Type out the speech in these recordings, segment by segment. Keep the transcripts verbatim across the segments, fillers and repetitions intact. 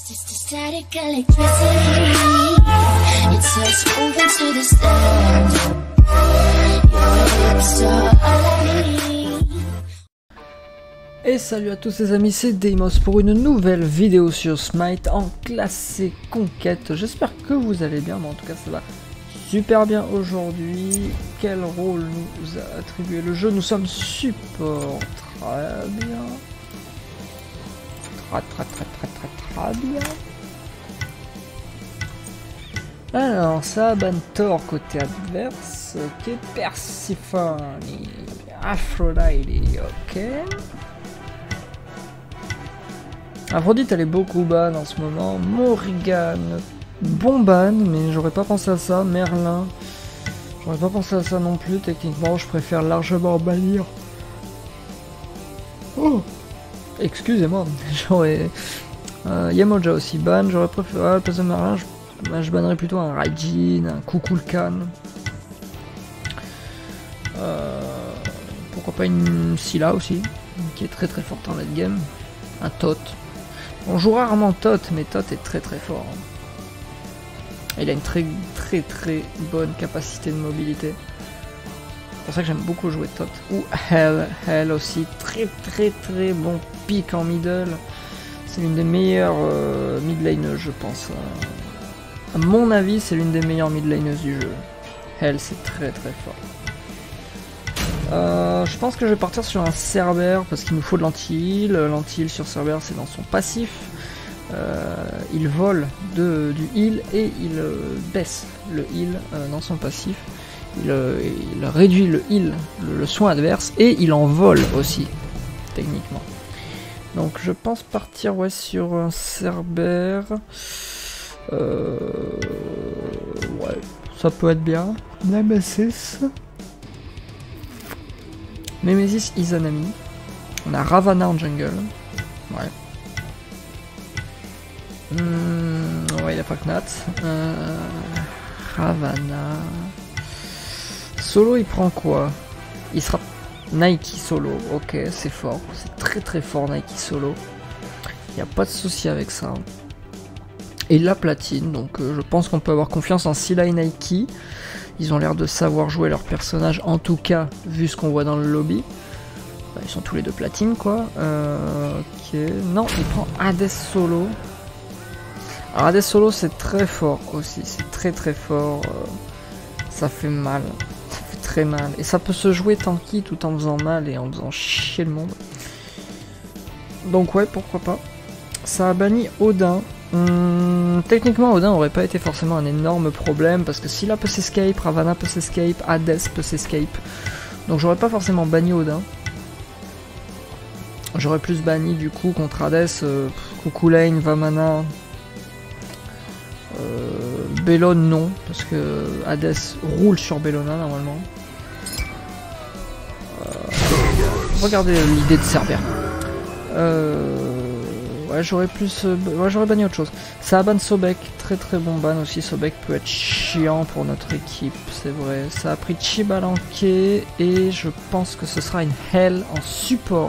It's just a static electricity. It's us moving to the stand. Your lips are all I need. Et salut à tous les amis, c'est Deimos pour une nouvelle vidéo sur Smite en classé conquête. J'espère que vous allez bien, mais en tout cas ça va super bien aujourd'hui. Quel rôle nous a attribué le jeu? Nous sommes support. Très bien. Très très très très très très bien. Alors ça, Bantor côté adverse. Ok, Persephone, Aphrodite, ok. Aphrodite elle est beaucoup ban en ce moment. Morrigan, bon ban, mais j'aurais pas pensé à ça. Merlin, j'aurais pas pensé à ça non plus. Techniquement, je préfère largement bannir. Oh, excusez-moi, j'aurais. Euh, Yemoja aussi ban, j'aurais préféré. À la place de Merlin, je, bah, je bannerais plutôt un Raijin, un Kukulkan. Euh, pourquoi pas une Scylla aussi, qui est très très forte en late game. Un Tot. On joue rarement Tot, mais Tot est très très fort. Il a une très très très bonne capacité de mobilité. C'est pour ça que j'aime beaucoup jouer Tot. Ou Hell, Hell aussi, très très très bon pick en middle. C'est l'une des meilleures euh, mid laneuses, je pense. À mon avis, c'est l'une des meilleures mid laneuses du jeu. Hell, c'est très très fort. Euh, je pense que je vais partir sur un Cerber parce qu'il nous faut de l'anti-heal. L'anti-heal sur Cerber c'est dans son passif. Euh, il vole de, du heal et il euh, baisse le heal euh, dans son passif. Il, euh, il réduit le heal, le, le soin adverse, et il en vole aussi, techniquement. Donc je pense partir ouais, sur un Cerber. Euh, ouais, ça peut être bien. Nemesis. Nemesis Izanami. On a Ravana en jungle. Ouais. Mmh, ouais, il a pas Knat. Euh, Ravana. Solo, il prend quoi? Il sera Nike solo. Ok, c'est fort. C'est très très fort Nike solo. Il n'y a pas de souci avec ça. Et la platine. Donc euh, je pense qu'on peut avoir confiance en Scylla et Nike. Ils ont l'air de savoir jouer leur personnage, en tout cas, vu ce qu'on voit dans le lobby. Bah, ils sont tous les deux platines, quoi. Euh, ok, non, il prend Hades solo. Alors Hades solo, c'est très fort aussi, c'est très très fort. Euh, ça fait mal, ça fait très mal. Et ça peut se jouer tanky tout en faisant mal et en faisant chier le monde. Donc ouais, pourquoi pas. Ça a banni Odin. Hum, techniquement Odin aurait pas été forcément un énorme problème parce que Scylla peut s'escape, Ravana peut s'escape, Hades peut s'escape. Donc j'aurais pas forcément banni Odin. J'aurais plus banni du coup contre Hades, euh, Kukulane, Vamana, euh, Bellone non, parce que Hades roule sur Bellona normalement. Euh, regardez l'idée de Cerber. Euh... Ouais, j'aurais plus. Euh, ouais, j'aurais banni autre chose. Ça a ban Sobek, très très bon ban aussi. Sobek peut être chiant pour notre équipe, c'est vrai. Ça a pris Chibalanke et je pense que ce sera une Hell en support.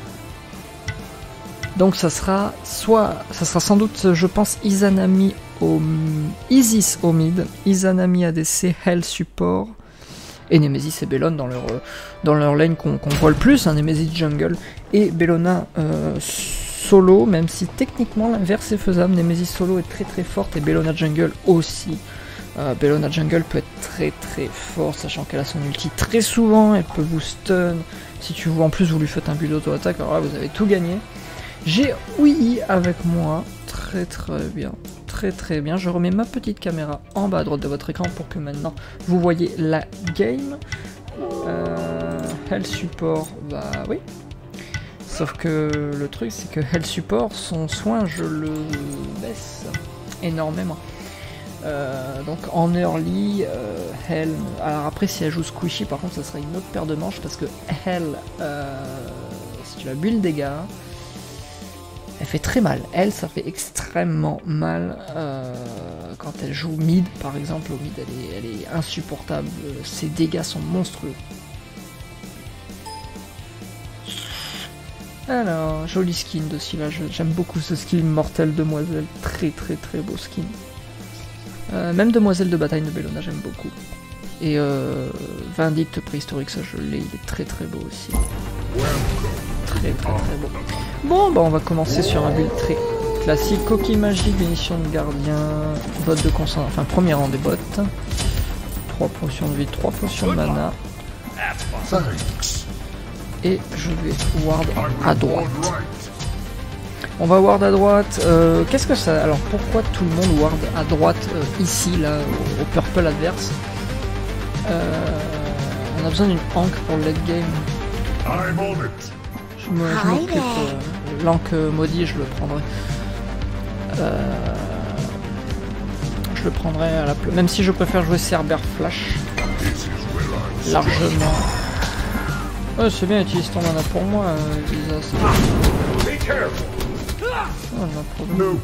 Donc ça sera soit. Ça sera sans doute, je pense, Izanami au. Isis au mid, Izanami A D C, Hell support. Et Nemesis et Bellone dans leur, dans leur lane qu'on qu'on voit le plus, hein, Nemesis jungle et Bellona euh, solo, même si techniquement l'inverse est faisable. Nemesis solo est très très forte et Bellona jungle aussi. Euh, Bellona jungle peut être très très forte, sachant qu'elle a son ulti très souvent, elle peut vous stun. Si tu vous en plus vous lui faites un build auto-attaque, alors là vous avez tout gagné. J'ai oui avec moi, très très bien. Très très bien, je remets ma petite caméra en bas à droite de votre écran pour que maintenant vous voyez la game. Euh, Hell support, bah oui. Sauf que le truc c'est que Hell support, son soin je le baisse énormément. Euh, donc en early, euh, Hell, alors après si elle joue Squishy par contre ça serait une autre paire de manches parce que Hell, euh, si tu la build dégâts, elle fait très mal. Elle, ça fait extrêmement mal euh, quand elle joue mid, par exemple. Au mid, elle est, elle est insupportable. Ses dégâts sont monstrueux. Alors, joli skin aussi là, j'aime beaucoup ce skin Mortel Demoiselle, très très très beau skin. Euh, même Demoiselle de Bataille de Bellona, j'aime beaucoup. Et euh, Vindicte Préhistorique, ça je l'ai, il est très très beau aussi. Très très très beau. Bon, bah on va commencer sur un build très classique. Coquille magique, bénédiction de gardien, botte de concentration, enfin premier rang des bottes. trois potions de vie, trois potions de mana. Et je vais ward à droite. On va ward à droite. Euh, Qu'est-ce que ça... Alors pourquoi tout le monde ward à droite euh, ici, là, au, au purple adverse? euh, On a besoin d'une Ankh pour le late game. Je m'occupe. Euh, L'Ankh maudit, je le prendrai. Euh, je le prendrai à la... Même si je préfère jouer Cerber Flash. Largement. Ouais, c'est bien, utilise ton mana pour moi, euh, Lisa. Oh, no problem.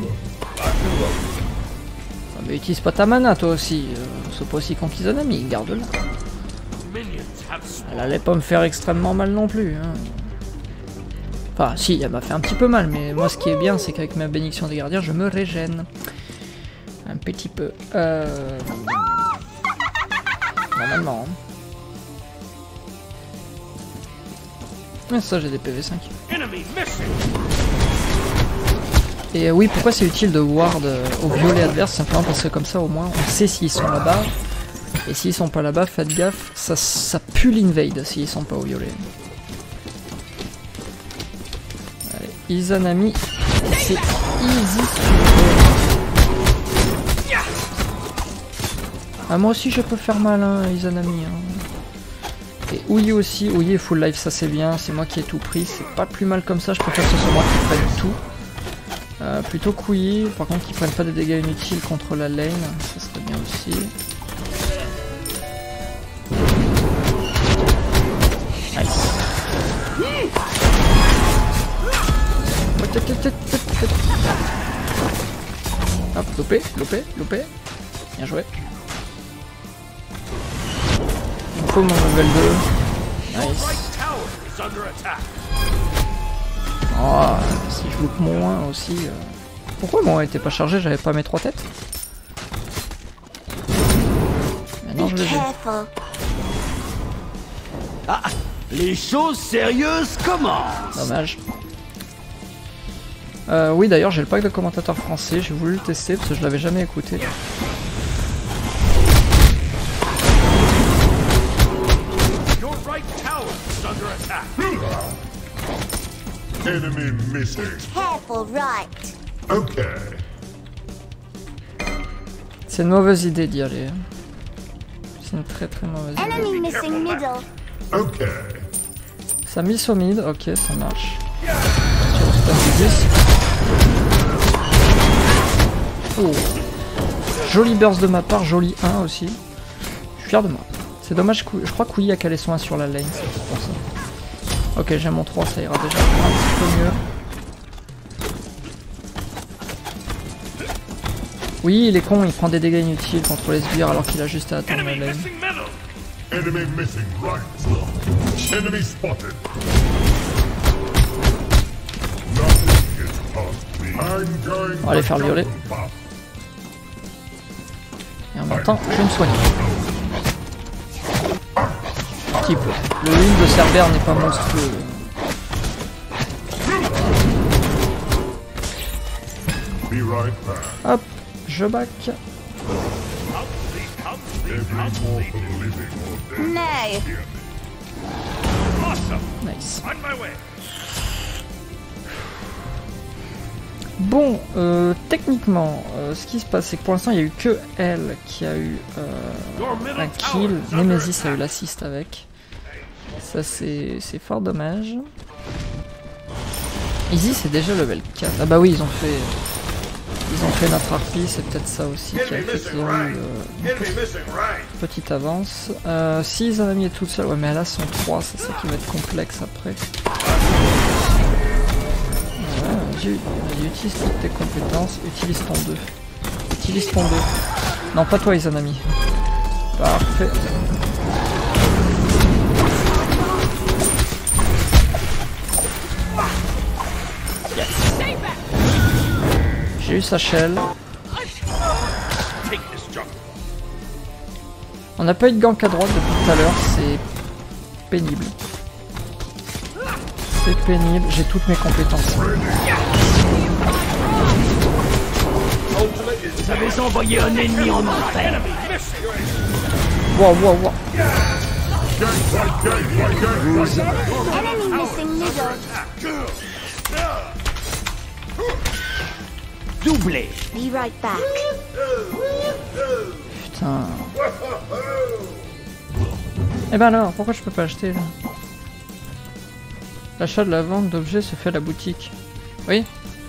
Ah, mais utilise pas ta mana, toi aussi. Euh, c'est pas aussi con qu'Izanami, garde-la. Elle allait pas me faire extrêmement mal non plus. Hein. Enfin, si, elle m'a fait un petit peu mal, mais moi, ce qui est bien, c'est qu'avec ma bénédiction des gardiens, je me régène. Un petit peu. Euh... Normalement. Hein. Ah, ça, j'ai des P V cinq. Et euh, oui, pourquoi c'est utile de ward euh, au violet adverse? Simplement parce que comme ça, au moins, on sait s'ils sont là-bas. Et s'ils sont pas là-bas, faites gaffe, ça, ça pue l'invade s'ils sont pas au violet. Allez, Izanami, c'est easy. Ah, moi aussi, je peux faire mal, hein, Izanami. Hein. Et Ouyi aussi, Ouyi est full life, ça c'est bien, c'est moi qui ai tout pris, c'est pas plus mal comme ça, je préfère que ce soit moi qui prenne tout. Euh, plutôt qu'Ouyi, par contre qu'ils prennent pas des dégâts inutiles contre la lane, ça serait bien aussi. Nice. Hop, loupé, loupé, loupé. Bien joué. Il faut mon level deux. Nice. Oh, si je loupe mon un aussi. Euh... Pourquoi mon un était pas chargé? J'avais pas mes trois têtes. Maintenant je les ai. Ah, les choses sérieuses commencent. Dommage. Euh, oui, d'ailleurs, j'ai le pack de commentateurs français. J'ai voulu le tester parce que je l'avais jamais écouté. Enemy missing. Careful, right. Okay. C'est une mauvaise idée d'y aller. C'est une très très mauvaise idée. Enemy missing middle. Okay. Ça mise au mid, ok, ça marche. Sur le stun du dix. Oh. Joli burst de ma part, joli un aussi. Je suis fier de moi. C'est dommage, je crois qu'Ouyi a calé son un sur la lane, c'est pour ça. Ok, j'ai mon trois, ça ira déjà un petit peu mieux. Oui, il est con, il prend des dégâts inutiles contre les sbires alors qu'il a juste à attendre la lane. Enemy missing right. Enemy spotted. Nothing gets past me. I'm going. On va aller faire le violet. Et en même temps, je vais me soigner. Un petit peu. Le heal de Cerber n'est pas monstrueux. Be right back. Hop, je back. Every mortal living or dead. No. Nice. Bon, euh, techniquement, euh, ce qui se passe, c'est que pour l'instant, il n'y a eu que elle qui a eu euh, un kill. Nemesis a eu l'assist avec. Ça, c'est fort dommage. Easy, c'est déjà level quatre. Ah bah oui, ils ont fait... Ils ont fait notre harpie, c'est peut-être ça aussi qui a fait qu'ils ont eu euh, une petite avance. Euh, si Izanami est toute seule, ouais mais elle a son trois, c'est ça qui va être complexe après. Ouais, vas-y, vas-y, utilise toutes tes compétences, utilise ton deux. Utilise ton deux. Non, pas toi Izanami. Parfait. J'ai eu sa shell. On n'a pas eu de gank à droite depuis tout à l'heure, c'est pénible. C'est pénible, j'ai toutes mes compétences. Vous avez envoyé un ennemi en enfer. Wow, wow, wow. Enemy missing middle. Doublé. Be right back. Putain. Eh ben alors, pourquoi je peux pas acheter là? L'achat de la vente d'objets se fait à la boutique. Oui.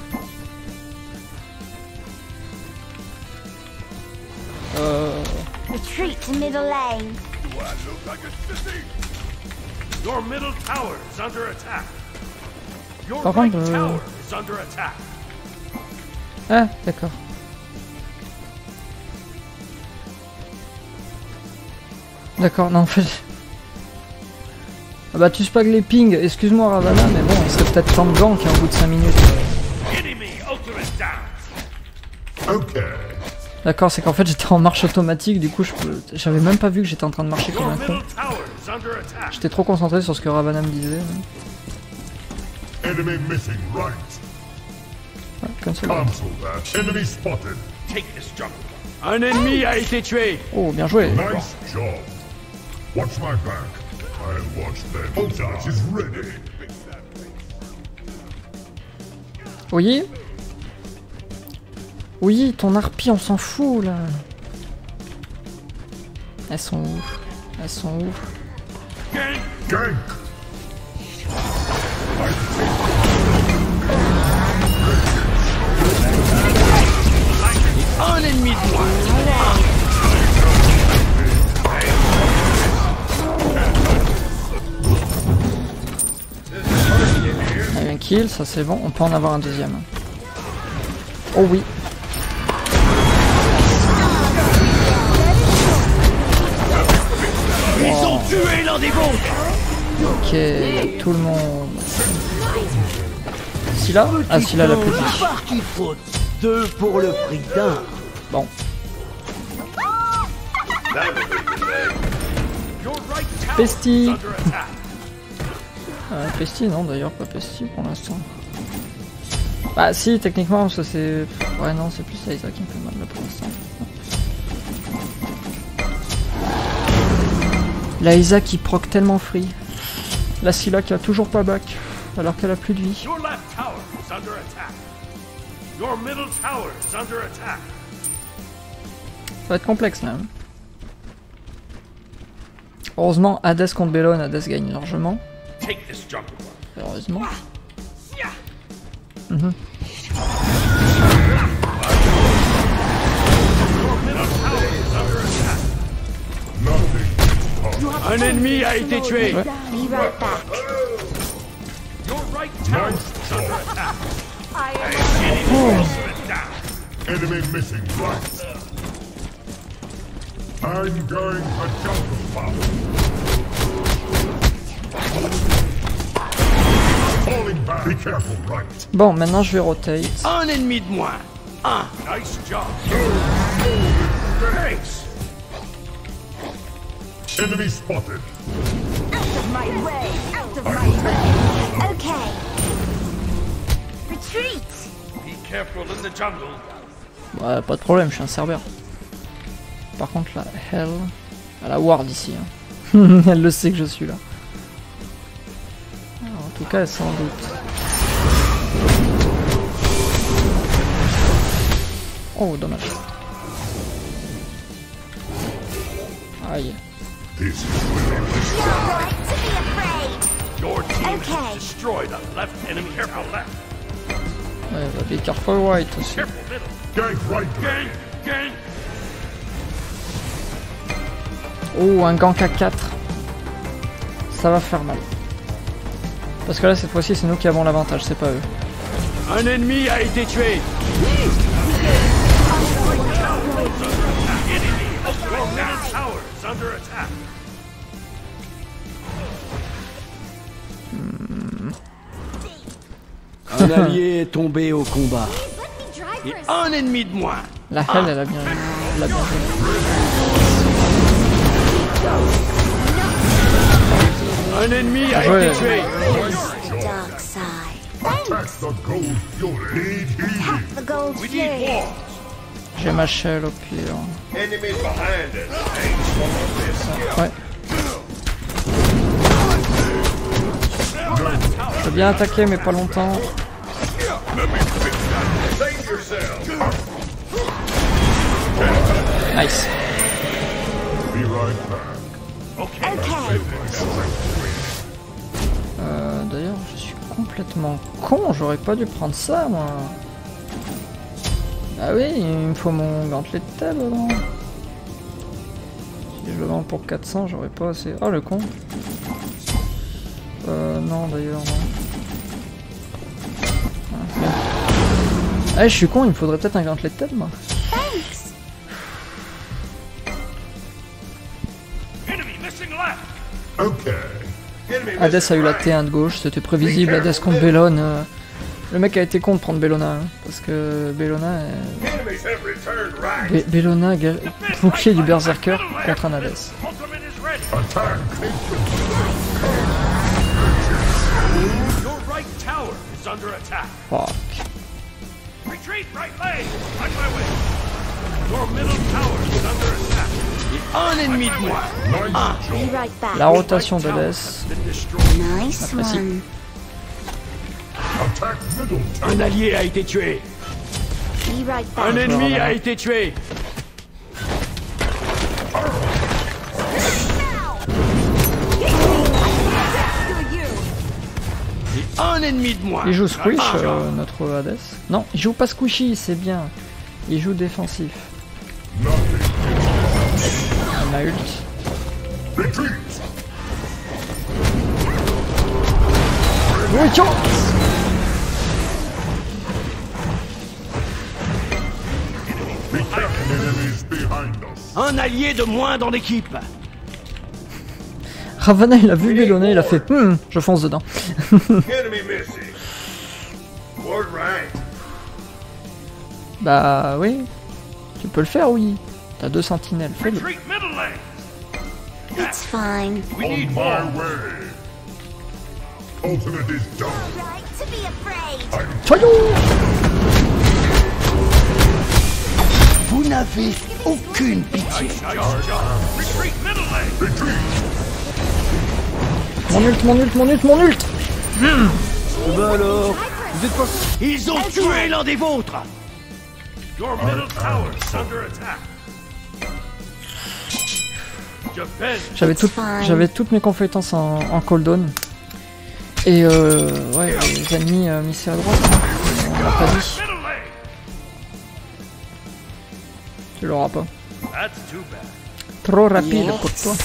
Euh... Retreat to middle lane. Your middle tower is under attack. Your Par right contre, euh, tower is under attack. Ah, d'accord. D'accord, non en fait... Ah bah tu spag les pings, excuse-moi Ravana, mais bon, il serait peut-être temps de gank hein, au bout de cinq minutes. Enemy ultimate down. Okay. D'accord, c'est qu'en fait j'étais en marche automatique, du coup je peux... j'avais même pas vu que j'étais en train de marcher comme Your un con. middle tower is under attack. J'étais trop concentré sur ce que Ravana me disait. Enemy missing right. Ouais, comme ça. Cancel that. Enemy spotted. Take this jungle. Un ennemi a été tué. Oh, bien joué. Nice job. Watch my back. I'll watch them. Ultimate is ready. Oui. Oui, ton harpie, on s'en fout là. Elles sont où? Elles sont où? Gank. Un ennemi de moins. Il y a un kill, ça c'est bon. On peut en avoir un deuxième. Oh oui. Ils ont tué l'un des vôtres. Ok, il y a tout le monde. Scylla? Ah, Scylla la plus vie. Par qui faute. Deux pour le prix d'un. Bon. Your right tower Pesti. is under attack. Euh, Pesti, non d'ailleurs, pas Pesti pour l'instant. Bah si, techniquement, ça c'est... Ouais non, c'est plus Liza qui me fait mal là pour l'instant. Liza qui proc tellement free. La Scylla qui a toujours pas back, alors qu'elle a plus de vie. Your left tower is under attack. Your middle tower is under attack. Ça va être complexe même. Heureusement, Hades contre Bellon, Hades gagne largement. Take this jungle. Heureusement. Mhm. Un ennemi a été tué. Ouais. Be right back. Your right tower is under attack. Enemy missing right. I'm going for jungle power. Falling back. Be careful, right. Bon, maintenant je vais rotate. Un ennemi de moins. Un. Nice job. Thanks. Enemy spotted. Out of my way. Out of my way. Okay. Retreat. Be careful in the jungle. Ouais, pas de problème, je suis un serveur. Par contre, la Hell, elle a ward ici. Hein. Elle le sait que je suis là. Alors, en tout cas, sans doute. Oh, dommage. Aïe. This is You're right to be afraid. Your team Okay. has destroyed a left enemy. Careful left. Ouais, bah, be careful white aussi. Careful middle. gank right. Gang, gang. Oh, un gank à quatre. Ça va faire mal. Parce que là, cette fois-ci, c'est nous qui avons l'avantage, c'est pas eux. Un ennemi a été tué. Your middle tower is under attack. Un allié est tombé au combat. Let me drive Et un ennemi de moins. La Hell, elle a bien, elle a bien joué. Un ennemi a Ouais. été tué. Dark side. Attack the Gold Fury. The gold We need fury. more. J'ai ma shell au pire. Enemies behind us. Ain't some of this. Ouais. Je veux bien attaquer, mais pas longtemps. Save yourself. Nice. Be right back. Okay. Okay. Euh, D'ailleurs, je suis complètement con. J'aurais pas dû prendre ça, moi. Ah oui, il me faut mon gantelet de tel dedans. Si je le vends pour quatre cents, j'aurais pas assez. Oh le con. Euh, non d'ailleurs, non. Ah, merde. Ah, je suis con, il me faudrait peut-être un gantelet de tel, moi. Thanks. Enemy missing left. Okay. Enemy Hades missing a eu la right. T un de gauche, c'était prévisible. Hades contre Bellone. euh, Le mec a été con de prendre Bellona, hein, parce que Bellona, euh, Enemies have returned right. Be- Bellona, ga- bouclier du Berserker contre un Hades. Ultimate is ready. Attack. Your right tower is under attack. Fuck. Retreat right lane. On my way. Your middle tower is under attack. Et un ennemi de moins. Be right back. La rotation d'Hades. Been destroyed. Nice Apprécie. one. Attack middle tower. Un allié a été tué. Be right Un back. ennemi a été tué. Et un ennemi de moins. Il joue Squish, euh, notre Hades. Non, il joue pas Squishy, c'est bien. Il joue défensif. On a ult. Retreat. Oui, tiens. Be careful. Enemies behind us. Un allié de moins dans l'équipe. Ravana, il a vu Bellona, il a fait hmm, je fonce dedans. Enemy missing. Ward right. Bah oui. Tu peux le faire, oui. T'as deux sentinelles, fais-le. Retreat middle lane. It's fine. We On need my more. way. Ultimate is done. Right to be afraid. Soyons. Vous n'avez aucune pitié. Nice job. Retreat middle lane. Retreat. Mon ult, mon ult, mon ult, mon ult. Bah alors, vous êtes pas... Ils ont tué l'un des vôtres. Your middle tower is under attack. Defend. J'avais toutes, fine. j'avais toutes mes compétences en, en cooldown. Et euh, ouais, les ennemis euh, mis à droite, hein. On l'a pas dit. Middle lane. Tu l'auras pas. That's too bad. Trop rapide Yes. pour toi.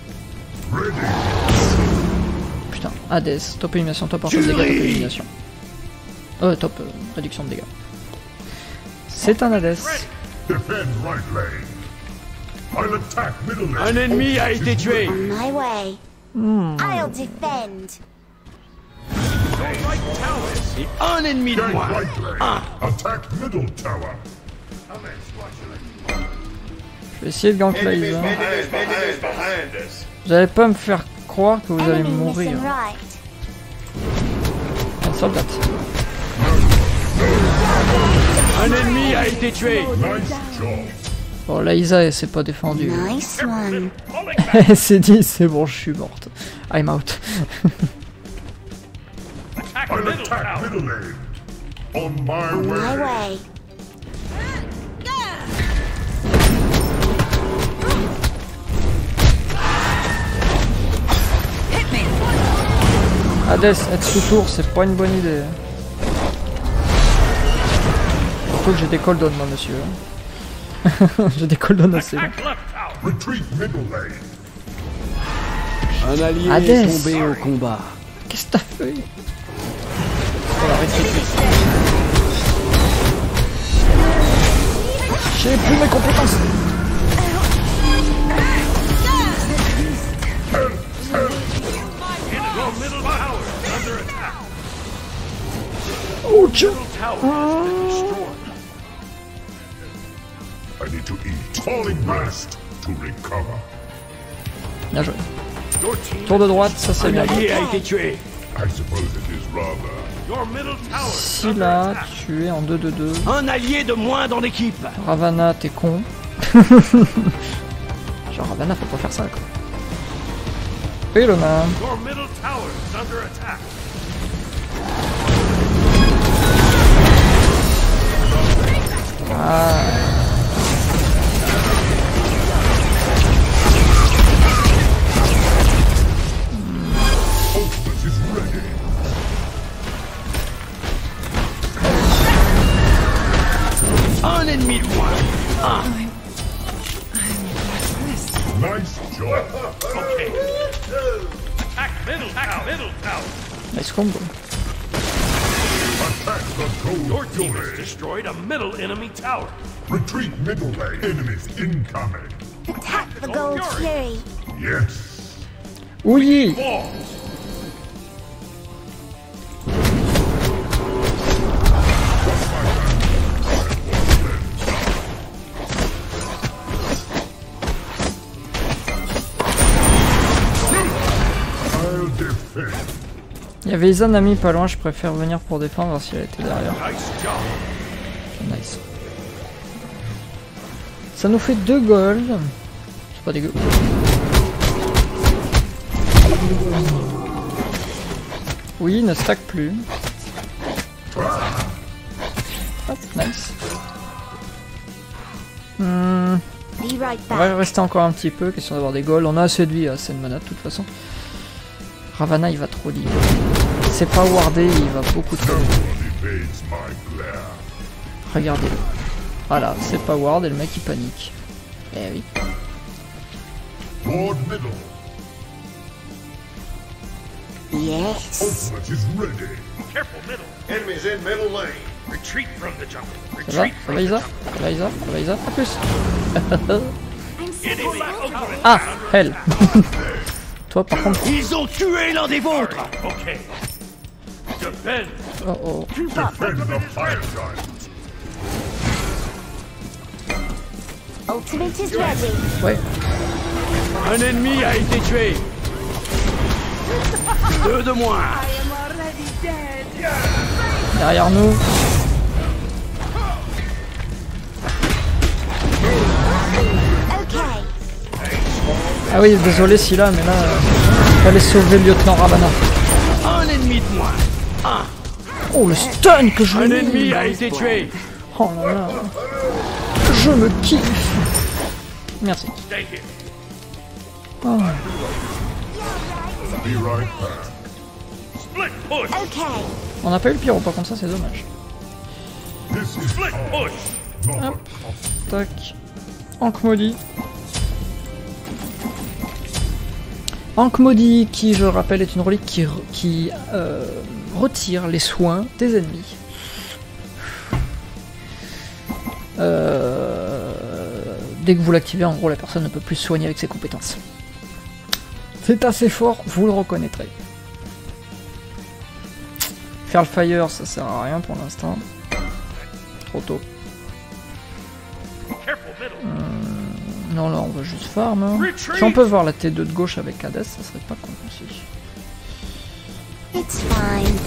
Putain, Hades, top élimination, top partie de dégâts, top élimination. Euh, top euh, réduction de dégâts. C'est un Hades. Defend right lane. I'll attack middle lane. Un ennemi a été tué. On my way. Hmm. I'll defend. Your right tower. Et un ennemi de Gank moins. right lane. Attack middle tower. Je vais essayer de gank là, Isa. Enemies behind, behind us. Vous allez pas me faire croire que vous allez Enemy mourir. missing right. Un soldat. Un ennemi a été tué. Nice job. Bon, là, Isa, elle s'est pas défendue. Nice one. Falling back. Elle s'est dit, c'est bon, je suis morte. I'm out. Attack I'll middle attack tower. middle lane. On my On my way. way. Hades, être sous tour, c'est pas une bonne idée. Surtout que j'ai des cooldown, moi, monsieur. J'ai des cooldown assez longs. Attack left tower. Retreat middle lane. Un allié Hades. est tombé au combat. Qu'est-ce que t'as fait? Faut la rétrécir. J'ai plus mes compétences. Your middle tower is under attack. Oh, tiens. Middle tower has been destroyed. I need to eat. Falling rest to recover. Bien joué. Your team Tour de droite, ça c'est Un bien. allié a été tué. I suppose it is rather. Your middle tower is Si under là, attack. tu es en deux deux deux. Un allié de moins dans l'équipe. Ravana, t'es con. Genre Ravana, faut pas faire ça quoi. Oui, Lona. Your middle tower is under attack. Ah. Ultimate is ready. Un ennemi de moins. Nice job. Okay. Attack middle tower. Middle tower. Nice combo. Attack the gold Your team has fury. destroyed a middle enemy tower. Retreat middle lane. Enemies incoming. Attack the Gold Fury. Yes. Oui. Walls. I'll defend. Il y avait Izanami pas loin, je préfère venir pour défendre si elle était derrière. Nice job. Nice. Ça nous fait deux gold. C'est pas dégueu. Oui, ne stack plus. Hop, nice. Hmm, Be right on back. va rester encore un petit peu, question d'avoir des golds. On a assez de vie, assez de mana de toute façon. Ravana il va trop libre. C'est pas wardé, il va beaucoup trop. No one evades my glare. Regardez-le. Voilà, c'est pas ward et le mec il panique. Eh oui. Ward middle. Yes. Ultimate is ready. Careful middle. Enemies in middle lane. Retreat from the jungle. Ça va? Retreat Ça from va the Isa? jungle. Ça va Isa? Ça va Isa? A plus. Enemy ultimate Ah, under elle. attack. Toi par contre. Ils ont tué l'un des vôtres. Okay. Defend. Oh oh. Defend the fire giant. Ultimate is ready. Ouais. Un ennemi a été tué. Deux de moins. Derrière nous. Okay. Ah oui, désolé Scylla, mais là, euh, fallait sauver le lieutenant Ravana. Un ennemi de moins. Un. Oh, le stun que je Un lui ai ennemi mis. a été tué. Oh là là. Je me kiffe. Merci. Stay here. Oh. Be right back. Split push. Okay. On n'a pas eu le pyro, par contre ça c'est dommage. This is Split power, push. not a Tac. Ankh maudit. Ankh maudit qui, je le rappelle, est une relique qui, re- qui euh, retire les soins des ennemis. Euh, dès que vous l'activez, en gros, la personne ne peut plus se soigner avec ses compétences. C'est assez fort, vous le reconnaîtrez. Faire le fire, ça sert à rien pour l'instant. Trop tôt. Careful middle. Non, là, on va juste farm. Hein. Retreat. Si on peut voir la T deux de gauche avec Hades, ça serait pas con aussi. It's fine.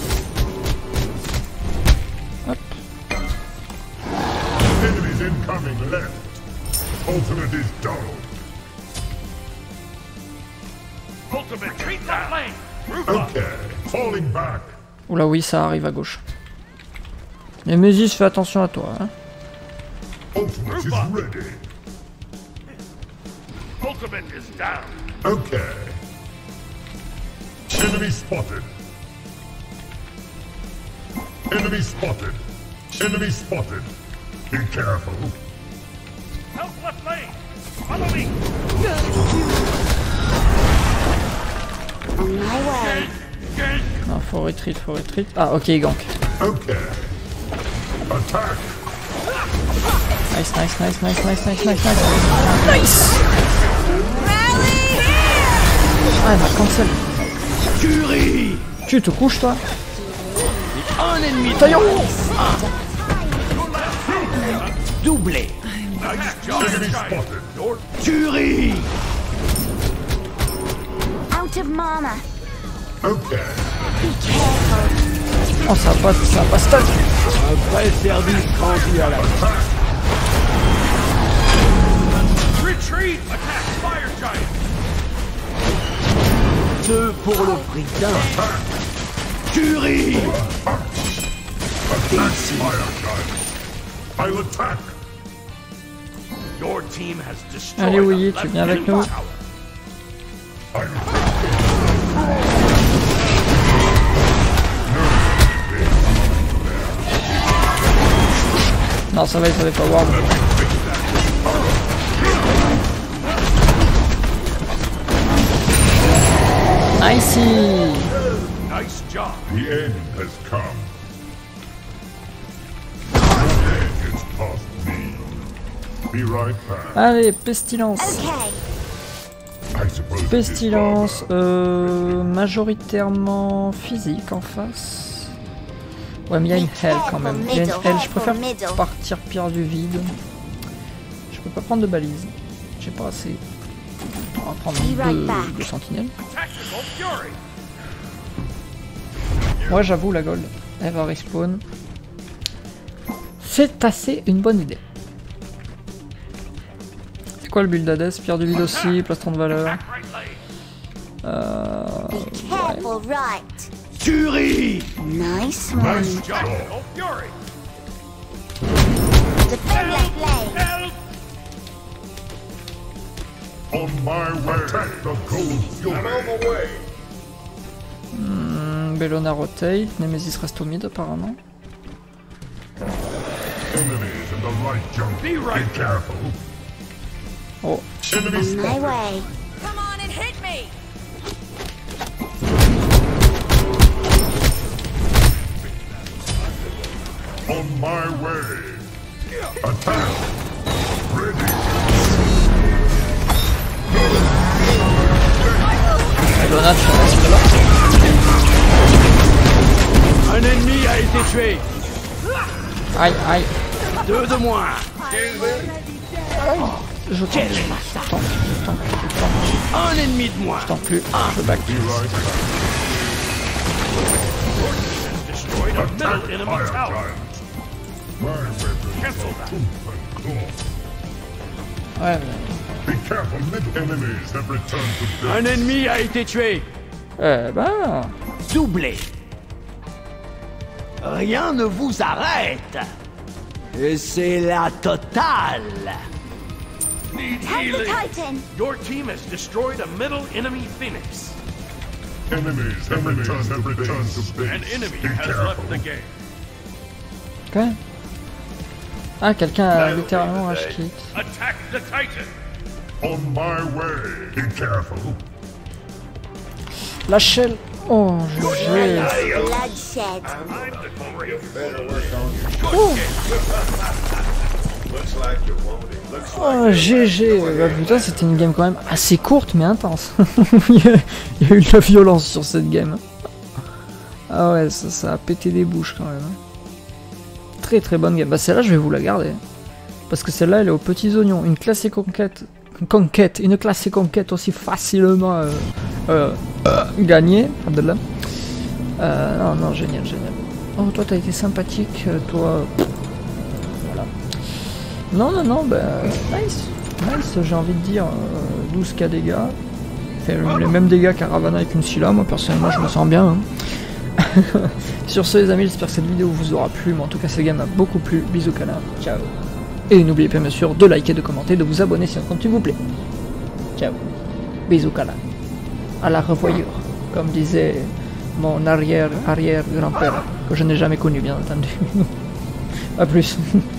Hop. enemies incoming left. Ultimate is down. Ultimate. Retreat that lane. Group up. Okay. Falling back. Oula, oui, ça arrive à gauche. Nemesis, fais attention à toi. Hein. Ultimate is ready. Ultimate is down. Okay. Enemy spotted. Enemy spotted. Enemy spotted. Be careful. Help left lane. Follow me. On my way. Gang. Non, faut retreat, faut retreat. Ah, ok, il gank. Okay. Attack. Nice, nice, nice, nice, nice, nice, nice, nice. Nice. Ah, elle m'a cancel. Fury. Tu te couches, toi? Un ennemi de Taillon. moins. Un. Doublé. Nice job, Enemy Giant. spotted. Your Tuerie. Out of mana. Okay. Be careful. Oh, ça va pas, ça va pas stack. Un vrai service rendu à la retreat. Attack, Fire Giant. deux pour le prix d'un. Tuerie. Attack fire giant. I'll attack. Your team has destroyed Allez, Willy, the tu left viens avec enemy nous. tower. Non, ça va, il fallait pas voir. Nice. Nice job. The end has come. The end is past me. Be right back. Allez, pestilence. Okay. I suppose it is Pestilence, Barbara. euh, majoritairement physique en face. Ouais, mais il y a une hell quand même. Il y a une hell, je préfère partir pierre du vide. Je peux pas prendre de balise. J'ai pas assez. On va prendre deux, deux sentinelles. Tactical Fury. Ouais, j'avoue, la gold, elle va respawn. C'est assez une bonne idée. C'est quoi le build d'Hades? Pierre du vide aussi, plastron de valeur. Attack right lane. Euh... Be careful, right. Tuerie. Nice one. Nice job. Tactical Fury. Defend left lane. Help. On my way. Attack the gold fury. I'm on the way. Hmm, Bellona rotate, Nemesis reste au mid apparemment. Enemies in the right jump. Be right Be careful. Oh, Enemies My spotted. way. Come on and hit me! On my way. Attack. Ready. Bellona, tu restes là. Un ennemi a été tué. Aïe, aïe. Deux de moins. Je tente, je tente, je tente, je tente, Un ennemi de moins. je tente plus, je back. Be right back. Destroyed a Attack middle enemy fire tower. giant. My weapon. Cancel that. Ouais, mais... Be careful. Mid enemies have returned to death. Un ennemi a été tué. Eh ben... Doublé. Rien ne vous arrête. Et c'est la totale. Need Help the healing. Titan. Your team has destroyed a middle enemy Phoenix. Enemies have returned to returned to base. An enemy Be has careful. left the game. Quoi? Ah, quelqu'un a littéralement rage quit. Attack the Titan. On my way. Be careful. La shell. Oh, je j'ai... Bloodshed. I'm the great. Oh, G G. Bah, putain, c'était une game quand même assez courte mais intense. Il y a il y a eu de la violence sur cette game. Ah ouais, ça, ça a pété des bouches quand même. Très très bonne game. Bah celle-là, je vais vous la garder. Parce que celle-là, elle est aux petits oignons. Une classe conquête, conquête, une classe conquête aussi facilement euh, euh, euh, gagnée. Abdallah. Euh, non, non, génial, génial. Oh, toi, t'as été sympathique, euh, toi. Voilà. Non, non, non, bah, nice. Nice, j'ai envie de dire. Euh, douze K dégâts. Fait les mêmes dégâts qu'à Ravana avec une Scylla. Moi, personnellement, je me sens bien. Hein. Sur ce, les amis, j'espère que cette vidéo vous aura plu. Mais en tout cas, cette game m'a beaucoup plu. Bisous, câlin. Ciao. Et n'oubliez pas, bien sûr, de liker, de commenter, de vous abonner si un compte vous plaît. Ciao. Bisous, câlin. À la revoyure, comme disait mon arrière-arrière-grand-père, que je n'ai jamais connu, bien entendu. A plus.